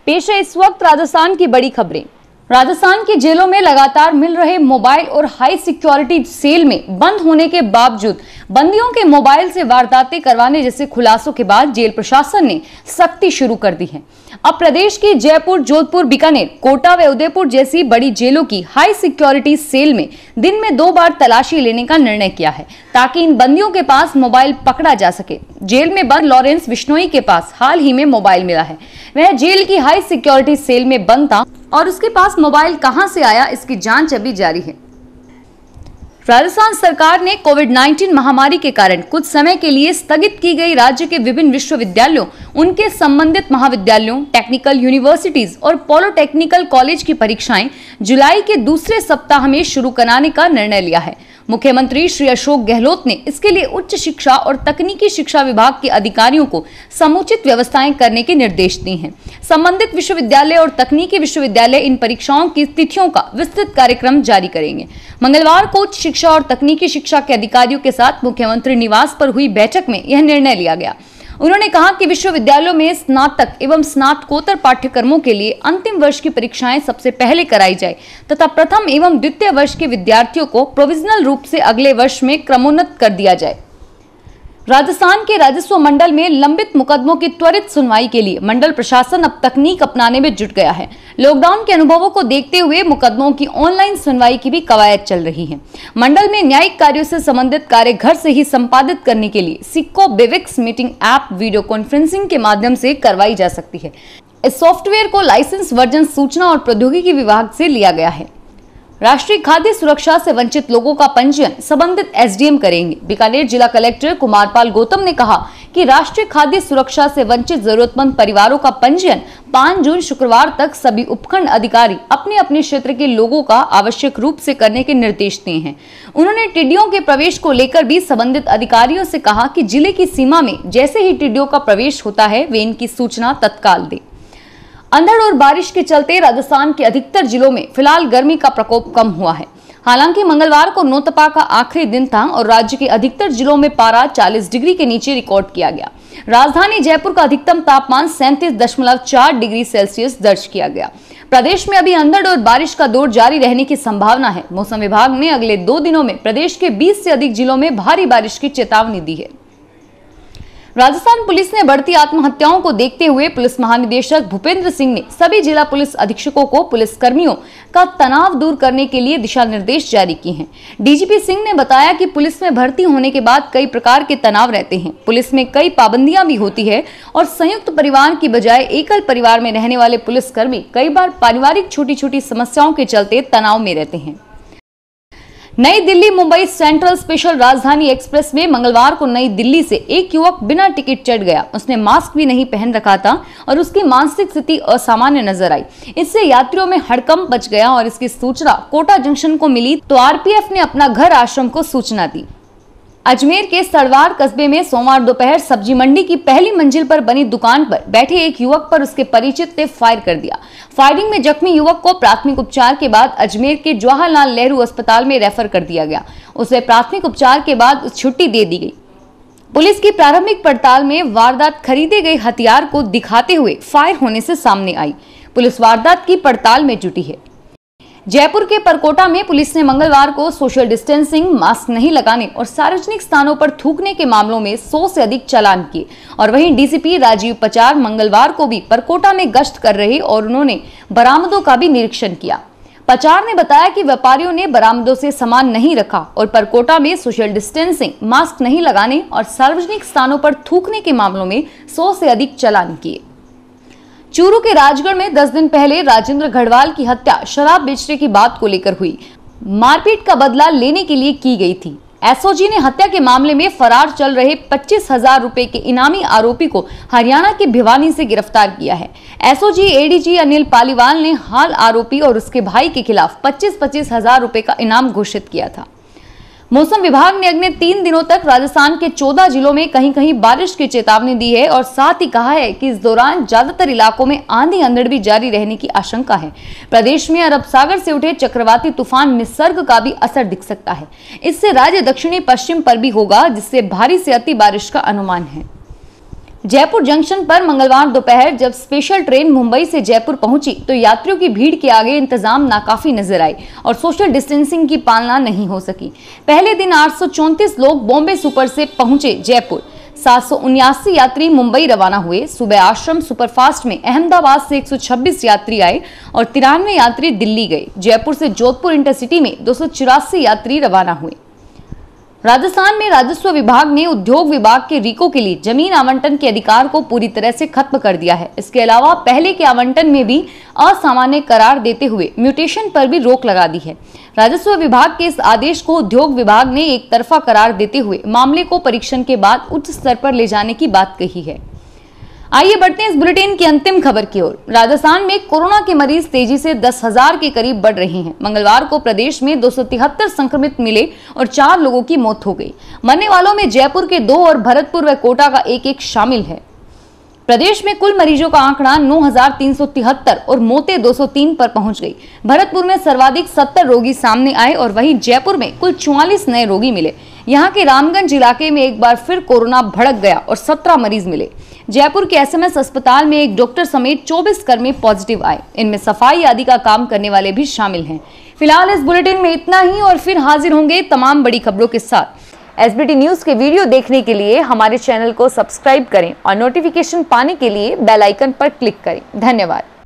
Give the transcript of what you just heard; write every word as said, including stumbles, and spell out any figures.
पेश है इस वक्त राजस्थान की बड़ी खबरें। राजस्थान की जेलों में लगातार मिल रहे मोबाइल और हाई सिक्योरिटी सेल में बंद होने के बावजूद बंदियों के मोबाइल से वारदातें करवाने जैसे खुलासों के बाद जेल प्रशासन ने सख्ती शुरू कर दी है। अब प्रदेश की जयपुर, जोधपुर, बीकानेर, कोटा व उदयपुर जैसी बड़ी जेलों की हाई सिक्योरिटी सेल में दिन में दो बार तलाशी लेने का निर्णय किया है ताकि इन बंदियों के पास मोबाइल पकड़ा जा सके। जेल में बंद लॉरेंस बिश्नोई के पास हाल ही में मोबाइल मिला है। वह जेल की हाई सिक्योरिटी सेल में बंद था और उसके पास मोबाइल कहां से आया, इसकी जांच अभी जारी है। राजस्थान सरकार ने कोविड उन्नीस महामारी के कारण कुछ समय के लिए स्थगित की गई राज्य के विभिन्न विश्वविद्यालयों, उनके संबंधित महाविद्यालयों, टेक्निकल यूनिवर्सिटीज और पॉलिटेक्निकल कॉलेज की परीक्षाएं जुलाई के दूसरे सप्ताह में शुरू कराने का निर्णय लिया है। मुख्यमंत्री श्री अशोक गहलोत ने इसके लिए उच्च शिक्षा और तकनीकी शिक्षा विभाग के अधिकारियों को समुचित व्यवस्थाएं करने के निर्देश दिए हैं। संबंधित विश्वविद्यालय और तकनीकी विश्वविद्यालय इन परीक्षाओं की तिथियों का विस्तृत कार्यक्रम जारी करेंगे। मंगलवार को उच्च शिक्षा और तकनीकी शिक्षा के अधिकारियों के साथ मुख्यमंत्री निवास पर हुई बैठक में यह निर्णय लिया गया। उन्होंने कहा कि विश्वविद्यालयों में स्नातक एवं स्नातकोत्तर पाठ्यक्रमों के लिए अंतिम वर्ष की परीक्षाएं सबसे पहले कराई जाए तथा प्रथम एवं द्वितीय वर्ष के विद्यार्थियों को प्रोविजनल रूप से अगले वर्ष में क्रमोन्नत कर दिया जाए। राजस्थान के राजस्व मंडल में लंबित मुकदमों की त्वरित सुनवाई के लिए मंडल प्रशासन अब तकनीक अपनाने में जुट गया है। लॉकडाउन के अनुभवों को देखते हुए मुकदमों की ऑनलाइन सुनवाई की भी कवायद चल रही है। मंडल में न्यायिक कार्यों से संबंधित कार्य घर से ही संपादित करने के लिए Cisco Webex meeting app video conferencing के माध्यम से करवाई जा सकती है। इस सॉफ्टवेयर को लाइसेंस वर्जन सूचना और प्रौद्योगिकी विभाग से लिया गया है। राष्ट्रीय खाद्य सुरक्षा से वंचित लोगों का पंजीयन संबंधित एसडीएम करेंगे। बीकानेर जिला कलेक्टर कुमारपाल गौतम ने कहा कि राष्ट्रीय खाद्य सुरक्षा से वंचित जरूरतमंद परिवारों का पंजीयन पाँच जून शुक्रवार तक सभी उपखंड अधिकारी अपने अपने क्षेत्र के लोगों का आवश्यक रूप से करने के निर्देश दिए हैं। उन्होंने टिड्डियों के प्रवेश को लेकर भी संबंधित अधिकारियों से कहा कि जिले की सीमा में जैसे ही टिड्डियों का प्रवेश होता है वे इनकी सूचना तत्काल दें। अंधड़ और बारिश के चलते राजस्थान के अधिकतर जिलों में फिलहाल गर्मी का प्रकोप कम हुआ है। हालांकि मंगलवार को नौतपा का आखिरी दिन था और राज्य के अधिकतर जिलों में पारा चालीस डिग्री के नीचे रिकॉर्ड किया गया। राजधानी जयपुर का अधिकतम तापमान सैंतीस दशमलव चार डिग्री सेल्सियस दर्ज किया गया। प्रदेश में अभी अंधड़ और बारिश का दौर जारी रहने की संभावना है। मौसम विभाग ने अगले दो दिनों में प्रदेश के बीस से अधिक जिलों में भारी बारिश की चेतावनी दी है। राजस्थान पुलिस ने बढ़ती आत्महत्याओं को देखते हुए पुलिस महानिदेशक भूपेंद्र सिंह ने सभी जिला पुलिस अधीक्षकों को पुलिस कर्मियों का तनाव दूर करने के लिए दिशा निर्देश जारी किए हैं। डीजीपी सिंह ने बताया कि पुलिस में भर्ती होने के बाद कई प्रकार के तनाव रहते हैं। पुलिस में कई पाबंदियां भी होती है और संयुक्त परिवार की बजाय एकल परिवार में रहने वाले पुलिसकर्मी कई बार पारिवारिक छोटी छोटी समस्याओं के चलते तनाव में रहते हैं। New Delhi Mumbai central special Rajdhani express में मंगलवार को नई दिल्ली से एक युवक बिना टिकट चढ़ गया। उसने मास्क भी नहीं पहन रखा था और उसकी मानसिक स्थिति असामान्य नजर आई। इससे यात्रियों में हड़कंप मच गया और इसकी सूचना कोटा जंक्शन को मिली तो आरपीएफ ने अपना घर आश्रम को सूचना दी। अजमेर के सड़वार कस्बे में सोमवार दोपहर सब्जी मंडी की पहली मंजिल पर बनी दुकान पर बैठे एक युवक पर उसके परिचित ने फायर कर दिया। फायरिंग में जख्मी युवक को प्राथमिक उपचार के बाद अजमेर के जवाहरलाल नेहरू अस्पताल में रेफर कर दिया गया। उसे प्राथमिक उपचार के बाद छुट्टी दे दी गई। पुलिस की प्रारंभिक पड़ताल में वारदात खरीदे गए हथियार को दिखाते हुए फायर होने से सामने आई। पुलिस वारदात की पड़ताल में जुटी है। जयपुर के परकोटा में पुलिस ने मंगलवार को सोशल डिस्टेंसिंग, मास्क नहीं लगाने और सार्वजनिक स्थानों पर थूकने के मामलों में सौ से अधिक चालान किए। और वहीं डीसीपी राजीव पचार मंगलवार को भी परकोटा में गश्त कर रहे और उन्होंने बरामदों का भी निरीक्षण किया। पचार ने बताया कि व्यापारियों ने बरामदों से सामान नहीं रखा और परकोटा में सोशल डिस्टेंसिंग, मास्क नहीं लगाने और सार्वजनिक स्थानों पर थूकने के मामलों में सौ से अधिक चालान किए। चूरू के राजगढ़ में दस दिन पहले राजेंद्र घड़वाल की हत्या शराब बेचने की बात को लेकर हुई। मारपीट का बदला लेने के लिए की गई थी। एसओजी ने हत्या के मामले में फरार चल रहे पच्चीस हजार रुपए के इनामी आरोपी को हरियाणा के भिवानी से गिरफ्तार किया है। एसओजी एडीजी अनिल पालीवाल ने हाल आरोपी और उसके भाई के खिलाफ पच्चीस पच्चीस हजार रुपए का इनाम घोषित किया था। मौसम विभाग ने अगले तीन दिनों तक राजस्थान के चौदह जिलों में कहीं कहीं बारिश की चेतावनी दी है और साथ ही कहा है कि इस दौरान ज्यादातर इलाकों में आंधी अंधड़ भी जारी रहने की आशंका है। प्रदेश में अरब सागर से उठे चक्रवाती तूफान निसर्ग का भी असर दिख सकता है। इससे राज्य दक्षिणी पश्चिम पर भी होगा, जिससे भारी से अति बारिश का अनुमान है। जयपुर जंक्शन पर मंगलवार दोपहर जब स्पेशल ट्रेन मुंबई से जयपुर पहुंची तो यात्रियों की भीड़ के आगे इंतजाम नाकाफी नजर आए और सोशल डिस्टेंसिंग की पालना नहीं हो सकी। पहले दिन आठ सौ चौंतीस लोग बॉम्बे सुपर से पहुंचे जयपुर। सात सौ उन्यासी यात्री मुंबई रवाना हुए। सुबह आश्रम सुपरफास्ट में अहमदाबाद से एक सौ छब्बीस यात्री आए और तिरानवे यात्री दिल्ली गए। जयपुर से जोधपुर इंटरसिटी में दो सौ चौरासी यात्री रवाना हुए। राजस्थान में राजस्व विभाग ने उद्योग विभाग के रीको के लिए जमीन आवंटन के अधिकार को पूरी तरह से खत्म कर दिया है। इसके अलावा पहले के आवंटन में भी असामान्य करार देते हुए म्यूटेशन पर भी रोक लगा दी है। राजस्व विभाग के इस आदेश को उद्योग विभाग ने एक तरफा करार देते हुए मामले को परीक्षण के बाद उच्च स्तर पर ले जाने की बात कही है। आइए बढ़ते हैं इस बुलेटिन की अंतिम खबर की ओर। राजस्थान में कोरोना के मरीज तेजी से दस हजार के करीब बढ़ रहे हैं। मंगलवार को प्रदेश में दो सौ तिहत्तर संक्रमित मिले और चार लोगों की मौत हो गई। मरने वालों में जयपुर के दो और भरतपुर व कोटा का एक एक शामिल है। प्रदेश में कुल मरीजों का आंकड़ा नौ हजार तीन सौ तिहत्तर और मौतें दो सौ तीन पर पहुंच गई। भरतपुर में सर्वाधिक सत्तर रोगी सामने आए और वहीं जयपुर में कुल चौवालीस नए रोगी मिले। यहाँ के रामगंज इलाके में एक बार फिर कोरोना भड़क गया और सत्रह मरीज मिले। जयपुर के एसएमएस अस्पताल में एक डॉक्टर समेत चौबीस कर्मी पॉजिटिव आए। इनमें सफाई आदि का काम करने वाले भी शामिल हैं। फिलहाल इस बुलेटिन में इतना ही और फिर हाजिर होंगे तमाम बड़ी खबरों के साथ। एसबीटी न्यूज के वीडियो देखने के लिए हमारे चैनल को सब्सक्राइब करें और नोटिफिकेशन पाने के लिए बेल आइकन पर क्लिक करें। धन्यवाद।